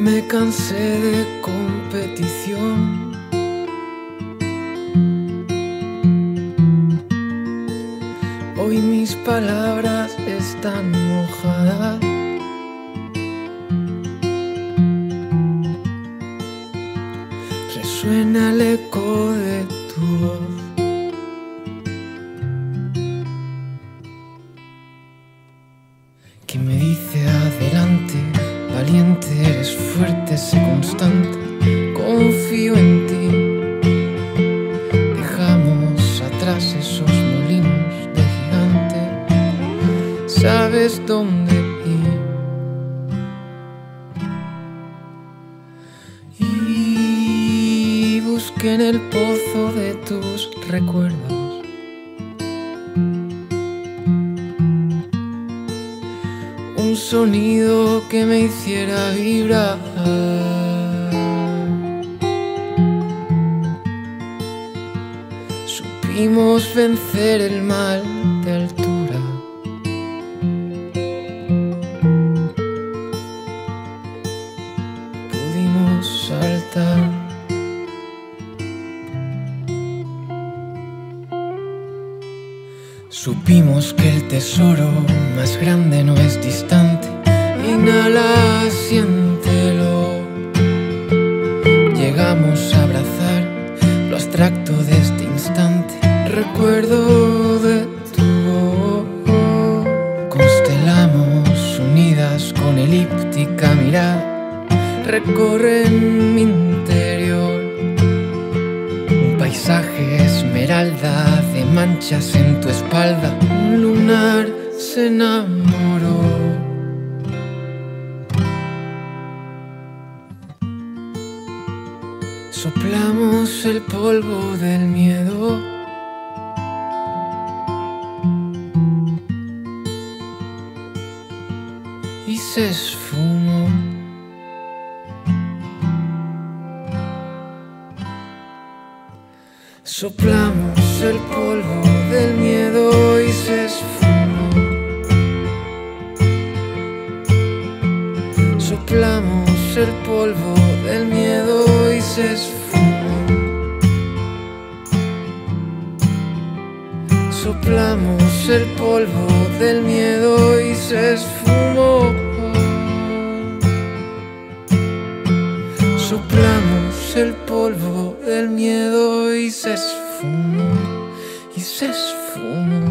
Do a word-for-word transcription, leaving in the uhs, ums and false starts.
Me cansé de competición. Hoy mis palabras están mojadas. Resuena el eco de tu voz. Que me dice adelante, valiente, eres fuerte, sé constante, confío en ti. Dejamos atrás esos molinos de gigante, sabes dónde ir. Y busqué en el pozo de tus recuerdos un sonido que me hiciera vibrar. Supimos vencer el mal de altura. Pudimos saltar. Supimos que el tesoro más grande no es distante. Inhala, siéntelo. Llegamos a abrazar lo abstracto de este instante. Recuerdo de tu voz. Constelamos unidas con elíptica mirada. Recorren mi interior un paisaje esmeralda de manchas en tu espalda. Un lunar se enamoró. Soplamos el polvo del miedo. Y se esfumó. Soplamos el polvo del miedo y se esfumó. Soplamos el polvo del miedo y se esfumó. Soplamos el polvo del miedo y se esfumó. Soplamos el polvo del miedo y se esfumó, y se esfumó.